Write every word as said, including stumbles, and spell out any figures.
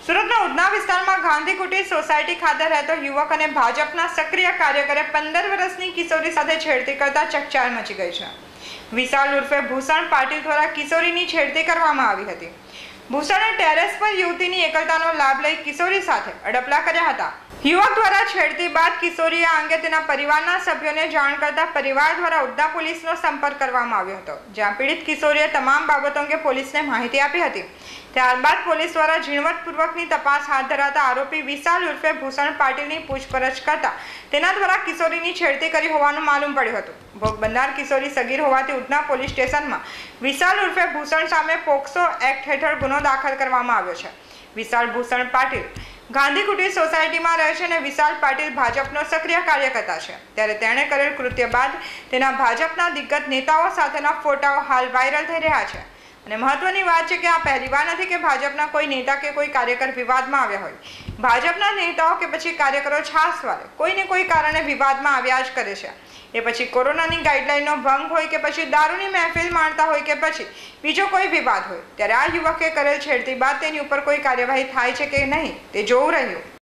સુરતના ઉધના વિસ્તારમાં ગાંધી કુટીર સોસાયટી ખાતે રહેતો યુવક અને ભાજપના સક્રિય કાર્યકરે પંદર વર્ષની કિશોરી સાથે છેડતી કરતા ચકચાર મચી ગઈ છે। વિશાલ ઉર્ફે ભૂષણ પાટીલ દ્વારા કિશોરીની છેડતી કરવામાં આવી હતી। ભૂષણે ટેરેસ પર યુવતીની એકલતાનો લાભ લઈ કિશોરી સાથે અડપલા કર્યા હતા। યુવક દ્વારા છેડતી બાદ કિશોરીએ આ અંગે તેના પરિવારના સભ્યોને જાણ કરતા પરિવાર દ્વારા ઉધના પોલીસનો સંપર્ક કરવામાં આવ્યો હતો, જ્યાં પીડિત કિશોરીએ તમામ બાબતો અંગે પોલીસને માહિતી આપી હતી। ત્યારબાદ પોલીસ દ્વારા ઝીણવટપૂર્વકની તપાસ હાથ ધરાતા આરોપી વિશાલ ઉર્ફે ભૂષણ પાટીલની પૂછપરછ કરતા તેના દ્વારા કિશોરીની છેડતી કરી હોવાનું માલુમ પડ્યું હતું। ભોગ બનનાર કિશોરી સગીર હોવાથી ઉધના પોલીસ સ્ટેશનમાં વિશાલ ઉર્ફે ભૂષણ સામે પોક્સો એક્ટ હેઠળ ગુનો દાખલ કરવામાં આવ્યો છે। વિશાલ ભૂષણ પાટીલ ગાંધી કુટીર સોસાયટીમાં રહે છે અને વિશાલ પાટીલ ભાજપનો સક્રિય કાર્યકર્તા છે, ત્યારે તેણે કરેલ કૃત્ય બાદ તેના ભાજપના દિગ્ગજ નેતાઓ સાથેના ફોટાઓ હાલ વાયરલ થઈ રહ્યા છે। અને મહત્વની વાત છે કે આ પહેલીવાર નથી કે ભાજપના કોઈ નેતા કે કોઈ કાર્યકર વિવાદમાં આવ્યા હોય। ભાજપના નેતાઓ કે પછી કાર્યકરો છાસવારે કોઈને કોઈ કારણે વિવાદમાં આવ્યા જ કરે છે, એ પછી કોરોનાની ગાઈડલાઈનનો ભંગ હોય કે પછી દારૂની મહેફિલ માણતા હોય કે પછી બીજો કોઈ વિવાદ હોય, ત્યારે આ યુવકે કરેલ છેડતી બાદ તેની ઉપર કોઈ કાર્યવાહી થાય છે કે નહીં તે જોવું રહ્યું।